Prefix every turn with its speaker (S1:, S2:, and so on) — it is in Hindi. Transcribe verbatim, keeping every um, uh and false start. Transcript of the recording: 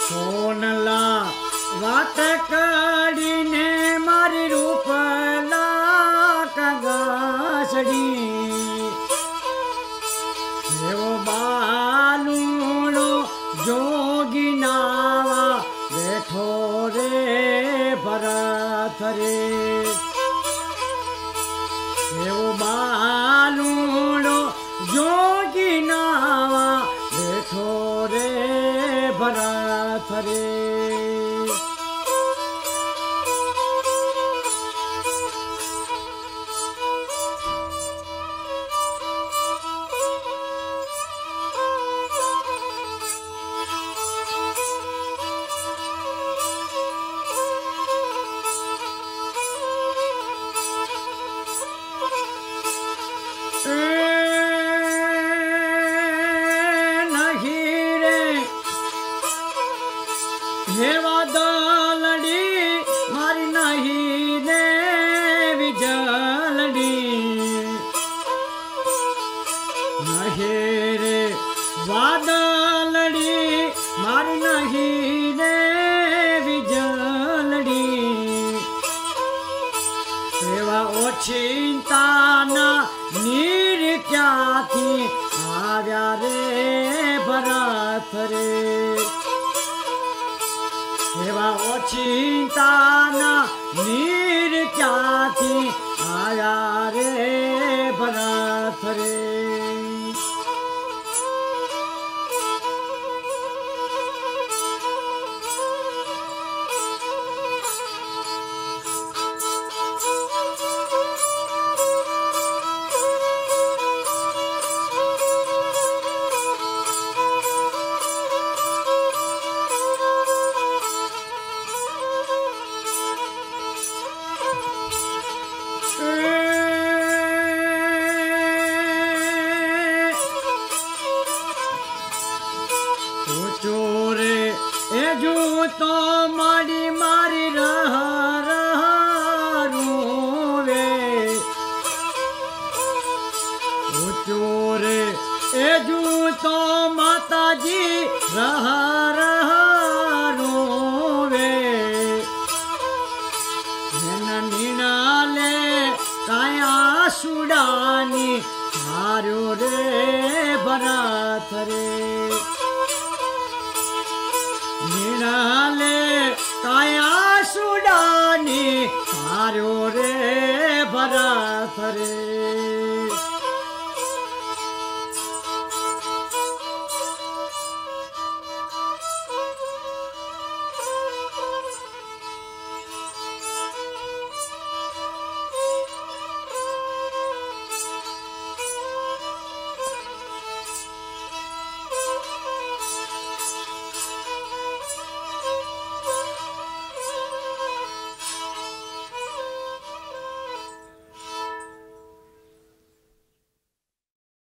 S1: सोनला वात कड़ीने मारी रूपला कंगासड़ी एवो बालूड़ो जोगी नावा बैठो रे भरत रे एवो बालूड़ो जोगी नावा बैठो रे भरत रे हेवा दलड़ी मारी नहीं ने विजलड़ी नहीं रे वादलड़ी मारी नहीं ने विजलड़ी सेवा ओछिंता ना नीर क्या थी आव्या रे भरत रे सेवा ओछिंता ना नीर क्या थी आया रे भरत रे चोरे एजू तो मारी मारी रहा रहा रोवे ओ चोरे एजू तो माता जी रहा रहा रोवे नीना ले काया सुडानी मारो रे भरत रे नीनाले काया सुडानी मारो रे भरत रे